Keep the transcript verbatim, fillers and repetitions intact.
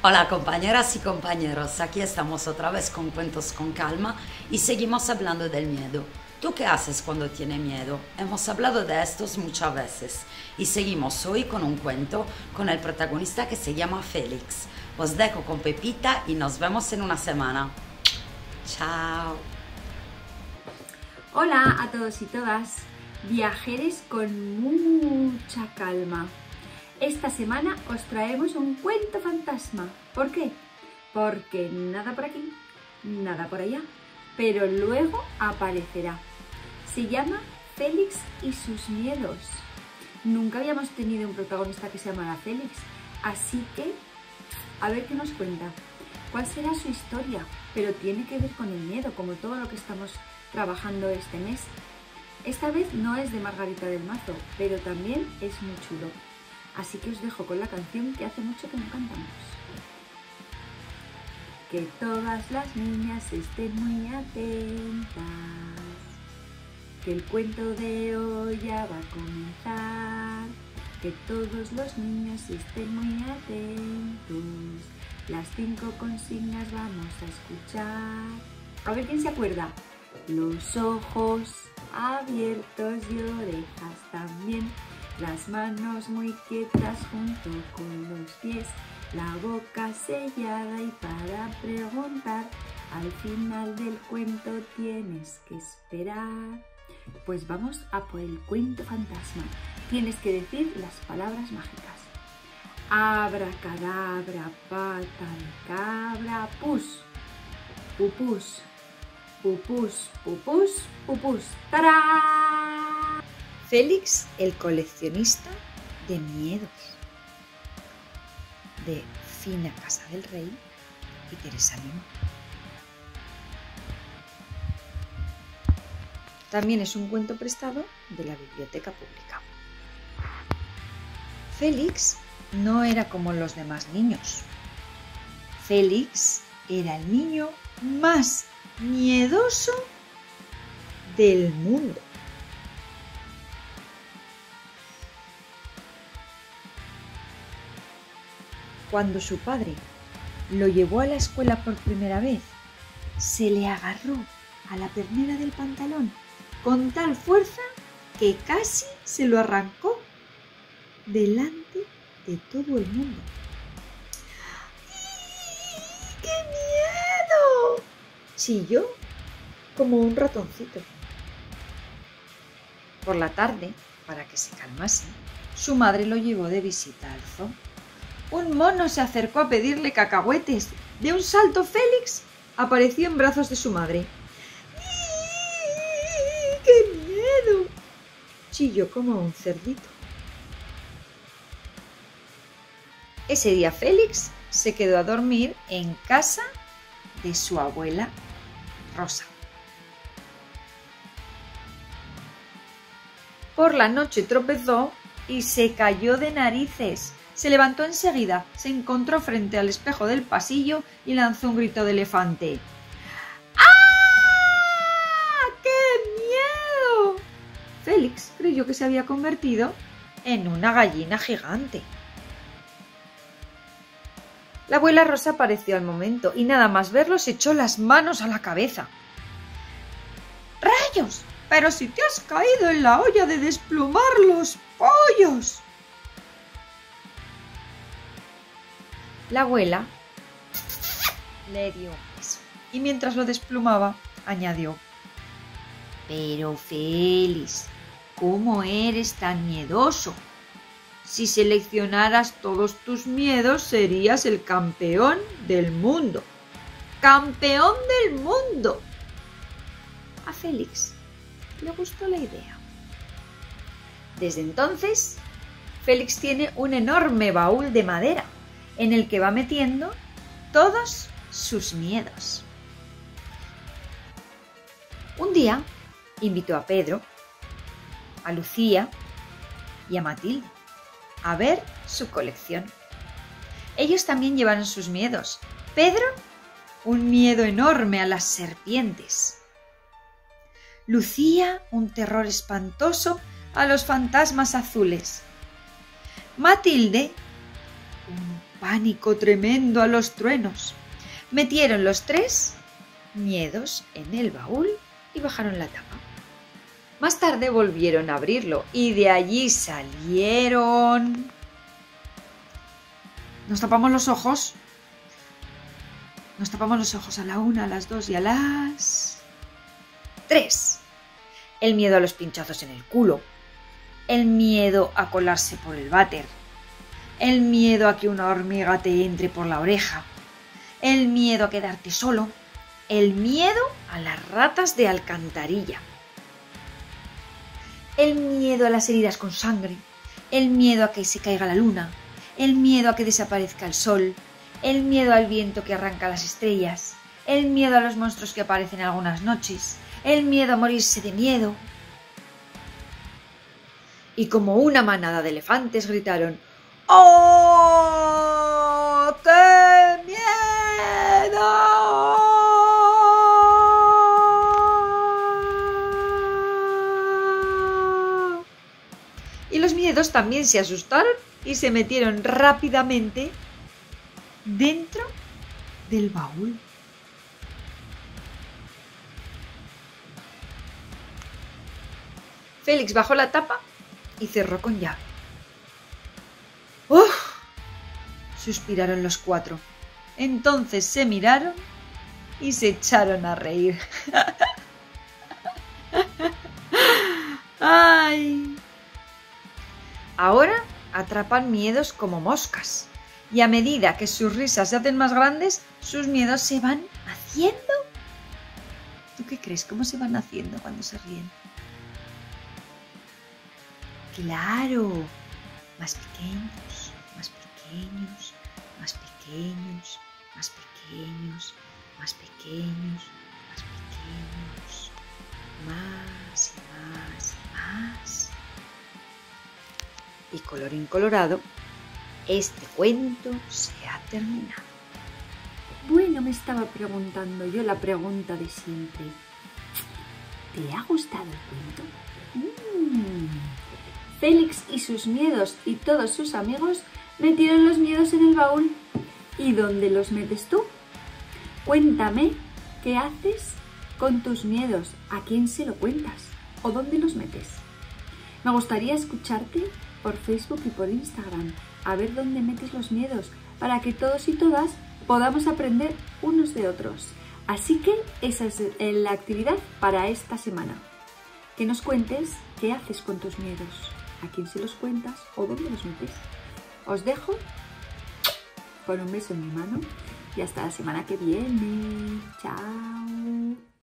Hola compañeras y compañeros, aquí estamos otra vez con Cuentos con Calma y seguimos hablando del miedo. ¿Tú qué haces cuando tienes miedo? Hemos hablado de estos muchas veces y seguimos hoy con un cuento con el protagonista que se llama Félix. Os dejo con Pepita y nos vemos en una semana. Chao. Hola a todos y todas, viajeros con mucha calma. Esta semana os traemos un cuento fantasma. ¿Por qué? Porque nada por aquí, nada por allá, pero luego aparecerá. Se llama Félix y sus miedos. Nunca habíamos tenido un protagonista que se llamara Félix, así que a ver qué nos cuenta. ¿Cuál será su historia? Pero tiene que ver con el miedo, como todo lo que estamos trabajando este mes. Esta vez no es de Margarita del Mazo, pero también es muy chulo. Así que os dejo con la canción que hace mucho que no cantamos. Que todas las niñas estén muy atentas, que el cuento de hoy ya va a comenzar. Que todos los niños estén muy atentos, las cinco consignas vamos a escuchar. A ver quién se acuerda. Los ojos abiertos y orejas también, las manos muy quietas junto con los pies, la boca sellada y para preguntar, al final del cuento tienes que esperar. Pues vamos a por el cuento fantasma. Tienes que decir las palabras mágicas. Abracadabra, pata de cabra, pus, pupus, pupus, pupus, pupus, ¡tarán! Félix, el coleccionista de miedos, de Fina Casa del Rey y Teresa Lima. También es un cuento prestado de la Biblioteca Pública. Félix no era como los demás niños. Félix era el niño más miedoso del mundo. Cuando su padre lo llevó a la escuela por primera vez, se le agarró a la pernera del pantalón con tal fuerza que casi se lo arrancó delante de todo el mundo. ¡Qué miedo!, chilló como un ratoncito. Por la tarde, para que se calmase, su madre lo llevó de visita al zoo. Un mono se acercó a pedirle cacahuetes. De un salto, Félix apareció en brazos de su madre. ¡Qué miedo!, chilló como un cerdito. Ese día Félix se quedó a dormir en casa de su abuela Rosa. Por la noche tropezó y se cayó de narices. Se levantó enseguida, se encontró frente al espejo del pasillo y lanzó un grito de elefante. ¡Ah! ¡Qué miedo! Félix creyó que se había convertido en una gallina gigante. La abuela Rosa apareció al momento y nada más verlo se echó las manos a la cabeza. ¡Rayos! ¡Pero si te has caído en la olla de desplumar los pollos! La abuela le dio un beso y mientras lo desplumaba añadió: «Pero Félix, ¿cómo eres tan miedoso? Si seleccionaras todos tus miedos serías el campeón del mundo. ¡Campeón del mundo!». A Félix le gustó la idea. Desde entonces, Félix tiene un enorme baúl de madera en el que va metiendo todos sus miedos. Un día invitó a Pedro, a Lucía y a Matilde a ver su colección. Ellos también llevaron sus miedos. Pedro, un miedo enorme a las serpientes. Lucía, un terror espantoso a los fantasmas azules. Matilde, un pánico tremendo a los truenos. Metieron los tres miedos en el baúl y bajaron la tapa. Más tarde volvieron a abrirlo y de allí salieron... Nos tapamos los ojos. Nos tapamos los ojos a la una, a las dos y a las... tres. El miedo a los pinchazos en el culo. El miedo a colarse por el váter. El miedo a que una hormiga te entre por la oreja. El miedo a quedarte solo. El miedo a las ratas de alcantarilla. El miedo a las heridas con sangre. El miedo a que se caiga la luna. El miedo a que desaparezca el sol. El miedo al viento que arranca las estrellas. El miedo a los monstruos que aparecen algunas noches. El miedo a morirse de miedo. Y como una manada de elefantes gritaron: ¡oh, qué miedo! Y los miedos también se asustaron y se metieron rápidamente dentro del baúl. Félix bajó la tapa y cerró con llave. ¡Uf! Suspiraron los cuatro. Entonces se miraron y se echaron a reír. ¡Ay! Ahora atrapan miedos como moscas. Y a medida que sus risas se hacen más grandes, sus miedos se van haciendo. ¿Tú qué crees? ¿Cómo se van haciendo cuando se ríen? ¡Claro! Más pequeños, más pequeños, más pequeños, más pequeños, más pequeños, más pequeños, más y más y más. Y colorín colorado, este cuento se ha terminado. Bueno, me estaba preguntando yo la pregunta de siempre. ¿Te ha gustado el cuento? Mm. Félix y sus miedos y todos sus amigos metieron los miedos en el baúl. ¿Y dónde los metes tú? Cuéntame, ¿qué haces con tus miedos? ¿A quién se lo cuentas? ¿O dónde los metes? Me gustaría escucharte por Facebook y por Instagram, a ver dónde metes los miedos, para que todos y todas podamos aprender unos de otros. Así que esa es la actividad para esta semana. Que nos cuentes qué haces con tus miedos, a quién se los cuentas o dónde los metes. Os dejo con un beso en mi mano y hasta la semana que viene. Chao.